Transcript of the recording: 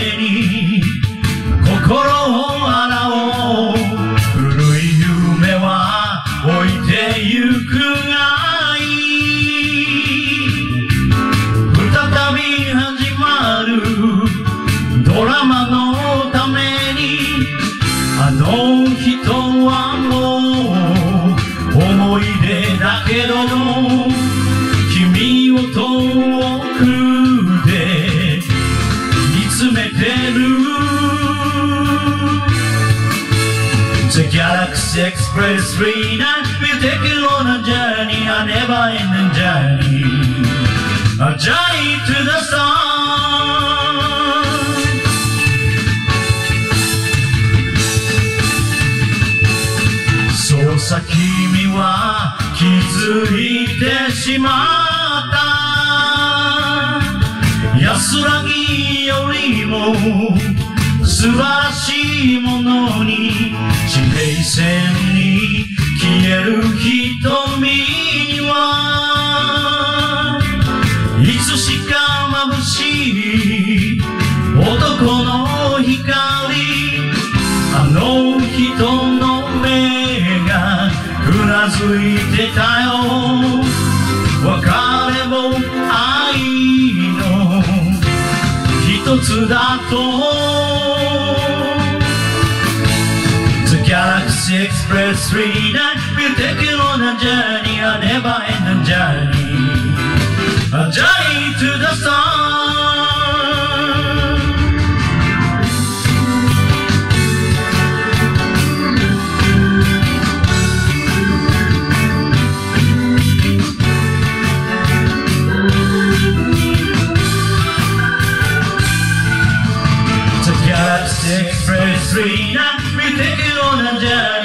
に心を洗おう。古い夢は置いてゆくがいい。再び始まるドラマのために、あの人はもう思い出だけど、君を遠くで見つめてる。 The Galaxy Express 3 night we'll take you on a journey, a never-ending journey, a journey to the sun. そうさ君は気づいてしまった。安らぎよりも素晴らしいものに、地平線に消える瞳にはいつしか眩しい男の光。あの人の目がうなずいてたよ。別れも愛の一つだと。 The Galaxy Express 3 night we'll take you on a journey, a never-ending journey, a journey to the sun. The Galaxy Express 3 night we'll take you on a journey.